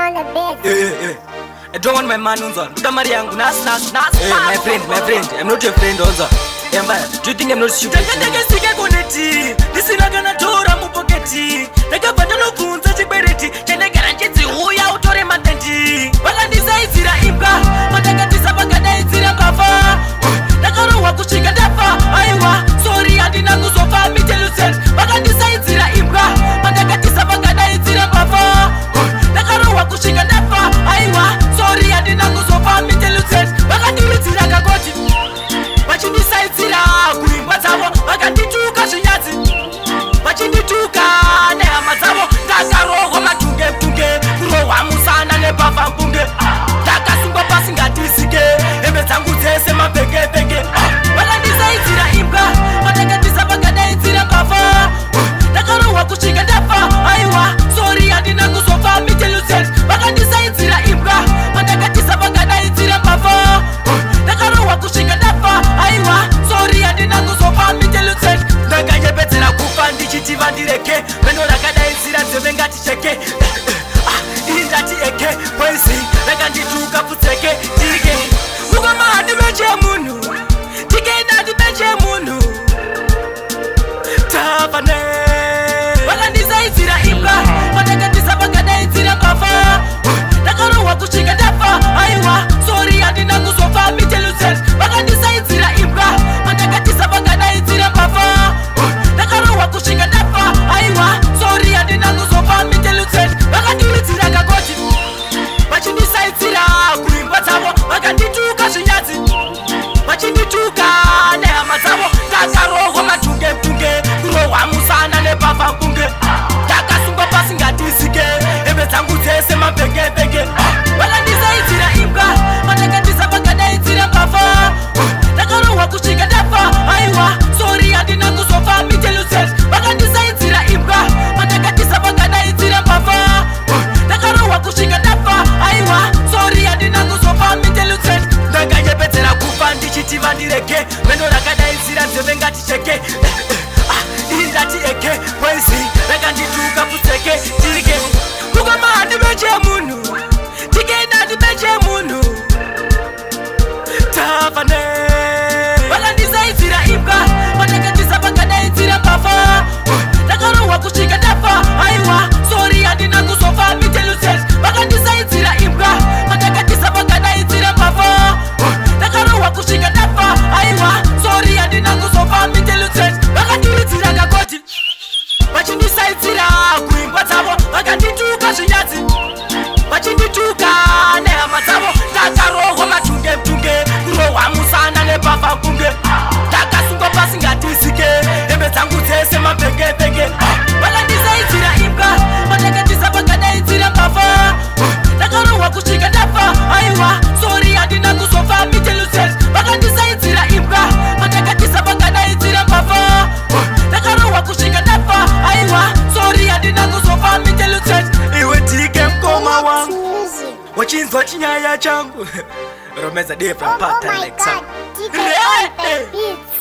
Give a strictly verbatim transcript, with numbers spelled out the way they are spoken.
on the bed. Yeah, yeah, yeah. I don't want my man unza. Utamari yangu nas nas nas. Hey, my friend, my friend. I'm not your friend unza. Emba, do you think I'm not stupid? Taka taka sike koneti. Disina gana tora mu pocketi. Taka patano kunza chibereti. Chene garanchezi huya utore matenti. Wala ndizaizira imba. Mataka tisa bagada izira kafa. Nakaro wakushika dafa. Aiwa, sorry adina kusofa mitelusen. Wala ndizaizira imba. Mataka tisa bagada izira kafa. Nakaro wakushika dafa. Aiwa, sorry adina kusofa mitelusen. Wala ndizaizira kakoti. Vachindisaidzira kuimba dzavo vakandituka zvinyazi vachindituka nehama dzavo ndakarohwa matunge mtunge kurohwa musana nepavha mpunge ndakasungwa pasi ngatisike hembe dzangu dzese mabhekebheke vakandisaidzira imba vatakatisa vakadaidzira kafa ndakarohwa kusvika ndafa aiwa sori handina kuzofa mitelusen vakandisaidzira imba vatakatisa vakadaidzira kafa ndakarohwa kusvika ndafa aiwa sori handina kuzofa mitelusen ndakanyepedzera kufa ndichiti vandireke veno rakadaidzira nzeve ngaticheke iri ndati eke poisi rakandituka putseke tike mukama handimeche munhu tikeenda handimeche munhu tafane vakandisaidzira imba vatakatisa vakadaidzira kafa ndakarohwa kusvika ndafa aiwa sori handina kuzofa mitelusen vakandisaidzira imba vatakatisa vakadaidzira kafa ndakarohwa kusvika ndafa aiwa sori handina kuzofa mitelusen vakandiudzira kakoti vachindisaidzira kuimba dzavo vakandituka zvinyazi vachindituka nehama dzavo ndakarohwa matunge mtunge kurohwa musana nepavha mpunge ndakasungwa pasi ngatisike hembe dzangu dzese mabhekebheke vakandisaidzira imba vatakatisa vakadaidzira kafa ndakarohwa kusvika ndafa aiwa sori handina kuzofa mitelusen vakandisaidzira imba vatakatisa vakadaidzira kafa ndakarohwa kusvika ndafa aiwa sori handina kuzofa mitelusen ndakanyepedzera kufa ndichiti vandireke vendo rakadaidzira nzeve ngaticheke iri ndati eke poisi rakandituka putseke tirike mukama handimeche munhu tikeenda handimeche munhu tafane vakandisaidzira imba vatakatisa vakadaidzira kafa ndakarohwa kusvika ndafa aiwa sori handina kuzofa mitelusen vakandisaidzira imba vatakatisa vakadaidzira kafa ndakarohwa kusvika ndafa aiwa sori handina kuzofa mitelusen vakandiudzira kakoti vachindisaidzira kuimba dzavo vakandituka zvinyazi vachindituka nehama dzavo ndakarohwa matunge mtunge kurohwa musana nepavha mpunge ndakasungwa pasi ngatisike hembe dzangu dzese mabhekebheke vakandisaidzira imba vatakatisa vakadaidzira kafa ndakarohwa kusvika ndafa aiwa sori handina kuzofa mitelusen vakandisaidzira imba vatakatisa vakadaidzira kafa ndakarohwa kusvika ndafa aiwa sori handina kuzofa mitelusen iwe tike mkoma wangu wachinzwa chinyaya changu Romeza day from Oh, part oh my like some. God, T K on the beat.